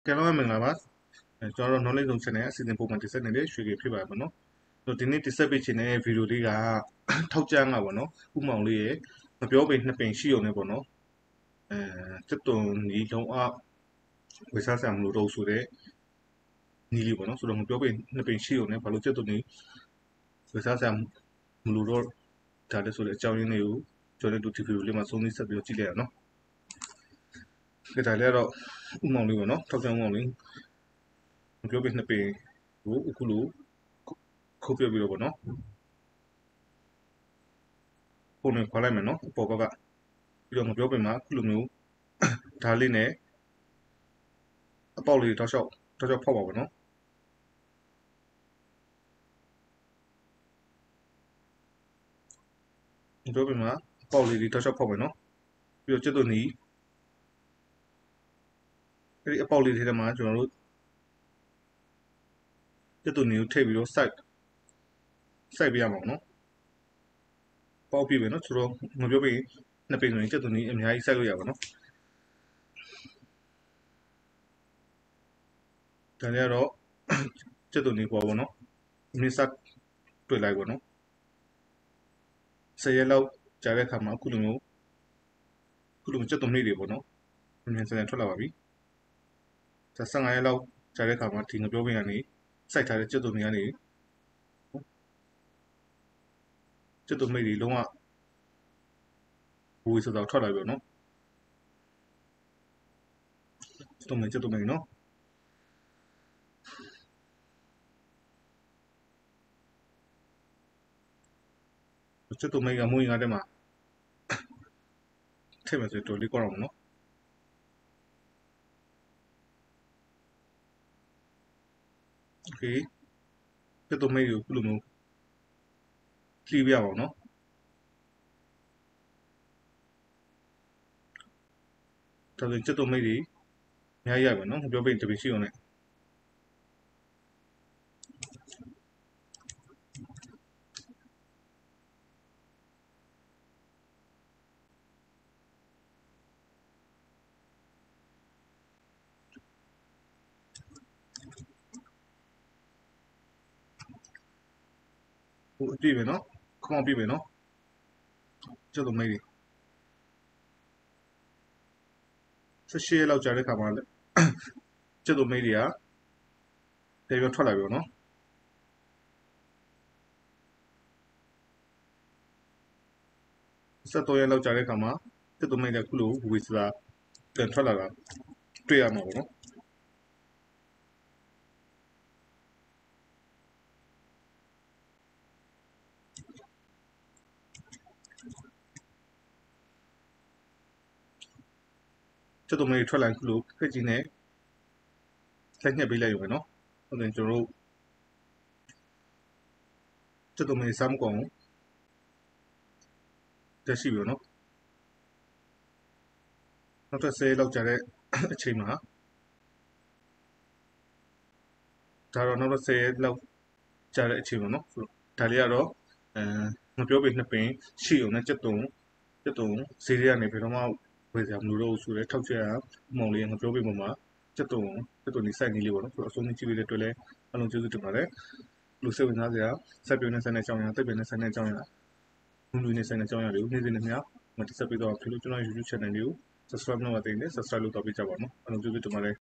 ကဲတော့မင်္ဂလာပါကျွန်တော်တို့ knowledge zone channel အစီအစဉ်ပုံမှန်တင်ဆက်နေတဲ့ရွှေကြီးဖြစ်ပါပါเนาะဒီနေ့တင်ဆက်ပေးချင်တဲ့ဗီဒီယိုလေးကထောက်ကြမ်းကပေါ့နော်ဥမောင်လေးရဲ့မပြောပေနှစ်ပင်ရှိုံနဲ့ပေါ့နော်စစ်တုံညီလုံးအဝေစားဆံမလို့တော့ဆိုတဲ့ညီလေးပေါ့နော်ဆိုတော့မပြောပေနှစ်ပင်ရှိုံနဲ့ဘာလို့စစ်တုံညီဝေစားဆံမလို့တော့ဒါလည်းဆိုတဲ့အကြောင်းရင်းလေးကိုကျွန်တော်တို့ဒီဗီဒီယိုလေးမှာဆုံးဖြတ်ဆက်ပြီးတော့ကြည့်လိုက်ရအောင်เนาะဒါလည်းတော့ဥမောင်လေးပေါ့နော်ထောက်ကြမ်းဥမောင်လေးမပြောပေနှစ်ပင်ကိုအခုလိုခုတ်ပြပြီးတော့ပေါ့နော်ပုံနဲ့ခွာလိုက်မယ်နော်အပေါ်ဘက်ကပြီးတော့မပြောပင်မှာအခုလိုမျိုးဓာတ်လေးနဲ့အပေါက်လေးတောက်လျှောက်ဖောက်ပါပေါ့နော်မပြောပင်မှာအပေါက်လေးတောက်လျှောက်ဖောက်မယ်နော်ပြီးတော့ကျက်သွနီအဲ့ဒီအပေါက်လေးထဲမှာကျွန်တော်တို့ကျက်သွနီကိုထည့်ပြီးတော့စိုက်ပြရမှာပေါ့နော်ပေါက်ပြပဲနော်ဆိုတော့မပြောပင်နှစ်ပင်ဆိုရင်ကျက်သွနီအများကြီးစိုက်လို့ရပါနော်ဒါလည်းတော့ကျက်သွနီပေါ်ပေါ့နော်မြစ်စတွေ့လိုက်ပေါ့နော်10ရက်လောက်ကြာတဲ့အခါမှာအခုလိုမျိုးကျက်သွနီတွေပေါ့နော်မြန်ဆန်ထွက်လာပါပြီဒါ15ရက်လောက်ကြာတဲ့အခါမှာဒီငပြောပင်ကနေစိုက်ထားတဲ့ကျက်သွနီကနေကျက်သွမိတ်တွေလုံးဝဘူဝေဆိုတာထွက်လာပြီနော်ကျက်သွမိတ်နော်ကျက်သွမိတ်ကမွေးငါတဲ့မှာထည့်မယ်ဆိုတော့လေးကောက်အောင်နော်โอเคကျက်သွမိတ်ကိုခုလိုမျိုးလှီးပြပါအောင်နော်ဒါဆိုကျက်သွမိတ်တွေအများကြီးရပါနော်မပြောပိတ်တပည့်ရှိအောင်နဲ့ဟိုအပြည့်ပဲနော်ခေါင်းပြည့်ပဲနော်ကျက်သွမိတ်တွေ18ရက်လောက်ကြာတဲ့ခါမှာကျက်သွမိတ်တွေကတေပြောထွက်လာပြီနော်13ရက်လောက်ကြာတဲ့ခါမှာကျက်သွမိတ်တွေကခုလိုဝေစာပြန်ထွက်လာတာတွေ့ရမှာပေါ့နော်ကျက်သွမိတ်ထွက်လာခုလိုခက်ကြီးနဲ့လက်ညှက်ပေးလိုက်ရုံပဲနော်ဟုတ်တယ်ကျွန်တော်တို့ကျက်သွမိတ်စားမကုန်တက်ရှိပြီနော်နောက်ထပ်10လောက်ကြာတဲ့အချိန်မှာဒါတော့နောက်ထပ်10လောက်ကြာတဲ့အချိန်ပေါ့နော်ဒါလေးကတော့မပြောပေနှစ်ပင်ရှိုံနဲ့ကျက်တုံဈေးတွေကနေဘယ်တော့မှဝယ်စရာမလိုတော့ဘူးဆိုတော့ထောက်ချက်ရမောင်လေးငပြောပေပေါ်မှာကျက်တုံဒီစိုက်နေလေးပေါ့နော်ဆိုတော့အဆုံးကြည့်ပေးတဲ့အတွက်လည်းအလုံးကျေးဇူးတင်ပါတယ်လူစိတ်ဝင်စားစရာစက်ပြုံးနဲ့ဆိုင်တဲ့အကြောင်းအရာတိတ်ပင်နဲ့ဆိုင်တဲ့အကြောင်းအရာလူနဲ့ဆိုင်တဲ့အကြောင်းအရာတွေကိုနေ့စဉ်နဲ့မျှမတိဆက်ပေးတော့ဖြစ်လို့ကျွန်တော် YouTube channel လေးကို subscribe လုပ်ပါသေးတယ် subscribe လုပ်တော့ပေးကြပါဦးနော်အလုံးကျေးဇူးတင်ပါတယ်